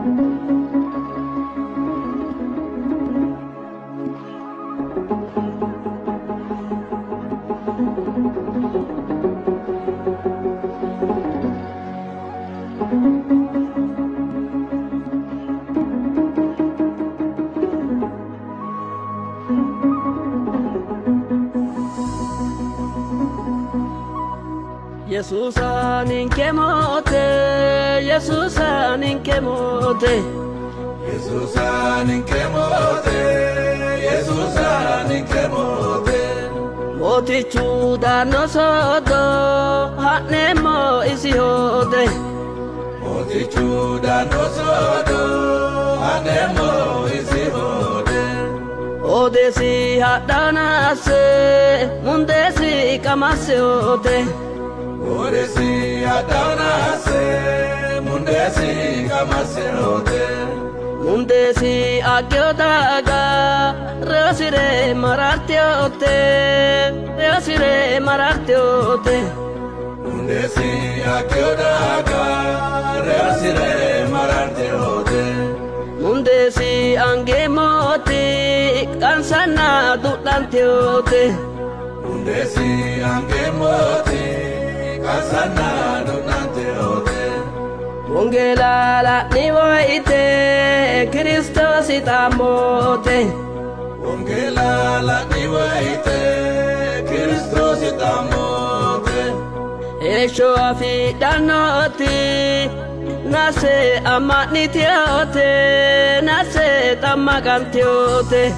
Yesusan inkemote, Yesusan inkemote, Yesusan inkemote, Yesusan inkemote. Motichu dano sodo, hanemo isihote. Motichu dano sodo, hanemo isihote. Odesi hadanase, mundesi kamaseote. Odesi hadanase, mundesi kamaseote. Mundesi agyodaga, resire marartiote, resire marartiote. Mundesi agyodaga, resire marartiote. Mundesi angemoti, kansana dutantiote. Mundesi angemoti, kansana dutantiote. Wongela la nivoite, Christos itamote. Wongela la nivoite, Christos itamote. Esho afidanoti, nase amanitiote, nase tamagantiote.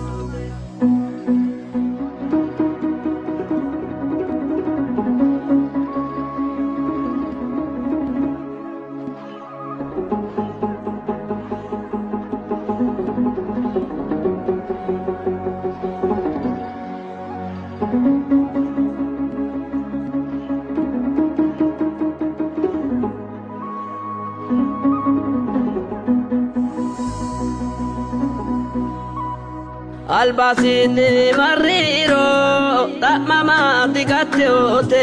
Albasini marriro, tak mama digatteote.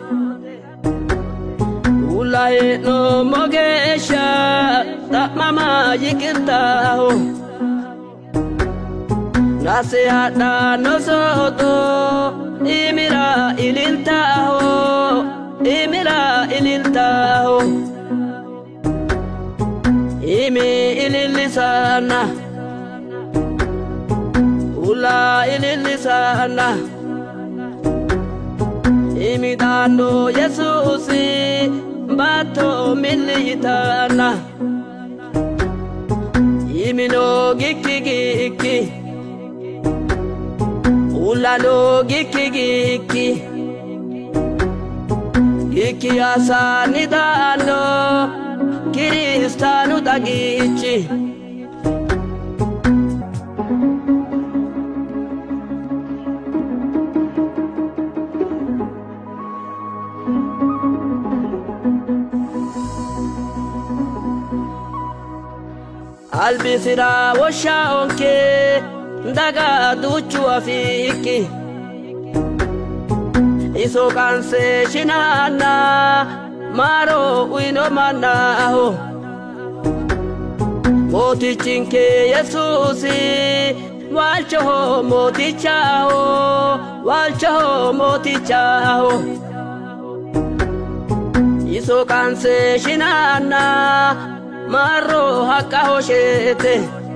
Ulae no mogesha, tak mama yikirtaho. Nase hada no soto, imira ililtaho, imira ililtaho. Imi ililisana. Ula ililisana, imitando Yesusi, bato militana. Imino giki giki, ula no giki giki, giki asani dano, Kristanu tagichi. Albisira washaonke, daga duchu afiki. Iso kanse shinana, maro uino manaho. Moti chinke Yesusi, walchoho moti chao, walchoho moti chao. Iso kanse shinana, maro haka hoshete.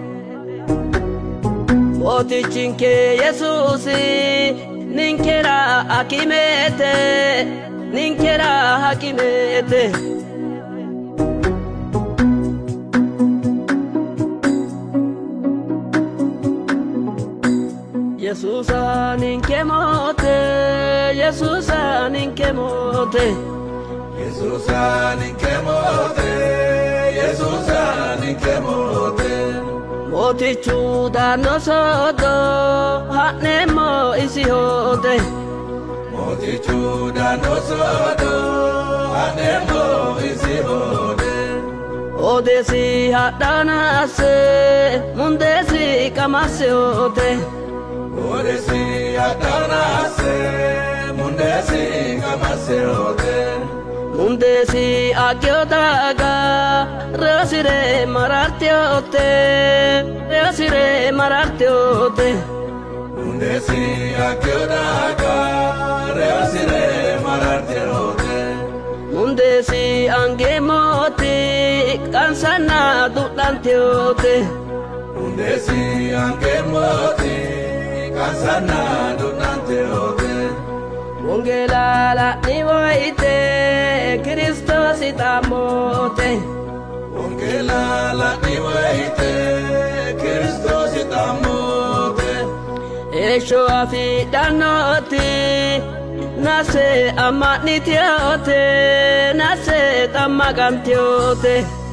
Moti chinke Yesusi, ninkera akimete, ninkera hakimete. Yesusa ninkemote, Yesusa ninkemote. Yesusa ninkemote, Yesusa ninkemote. Motichu dano sodo, hanemo isihote. Motichu dano sodo, hanemo isihote. Odesi hadanase, mundesi kamaseote. Odesi hadanase, mundesi kamaseote. Mundesi akyotaga Reosire marartiote Reosire marartiote Mundesi akyotaga Reosire marartiote Mundesi angemoti Kansana dutantiote Mundesi angemoti Kansana dutantiote Ungelala niwaite Kristos itamote Ungelala niwaite Kristos itamote Esho afidanoti Nase amanitiote Nase tamagantiote